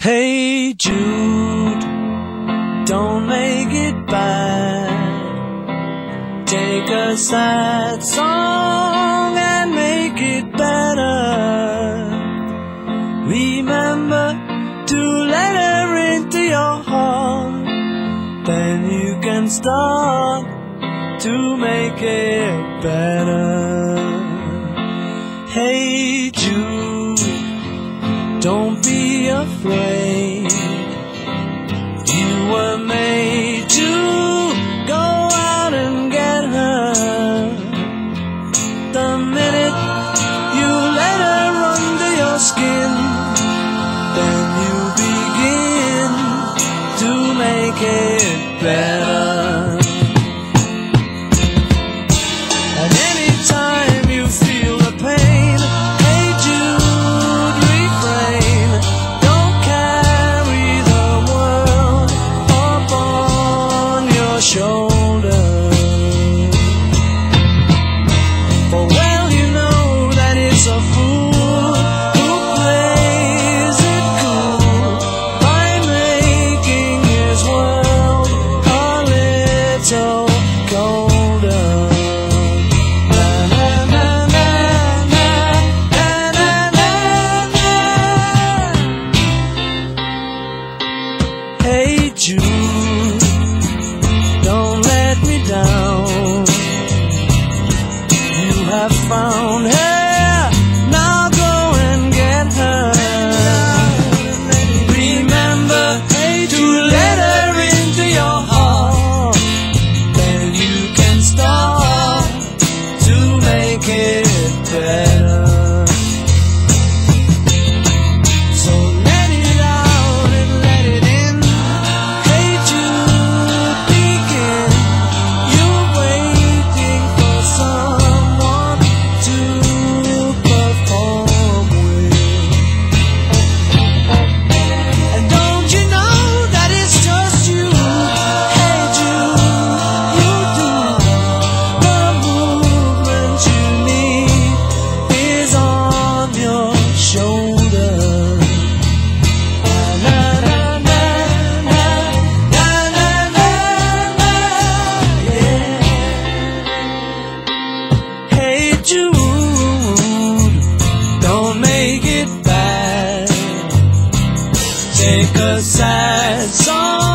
Hey Jude, don't make it bad. Take a sad song and make it better. Remember to let her into your heart. Then you can start to make it better. Hey Jude, don't be afraid. You were made to go out and get her. The minute you let her under your skin, then you begin to make it better. And anytime you feel the pain, hey Jude, refrain. Don't carry the world upon your shoulder. For well you know that it's a fool who plays it cool by making his world a little colder. Na na na na na na na na. Hey Jude, don't let me down. You have found her, now go and get her. Remember to let her into your heart. Then you can start to make it better. So let it out and let it in. Hey Jude, begin. You're waiting for someone to perform with. And don't you know that it's just you? Hey Jude, you do. The movement you need is on your shoulder. Na na na na na na na na, yeah. Hey Jude, don't make it bad. Take a sad song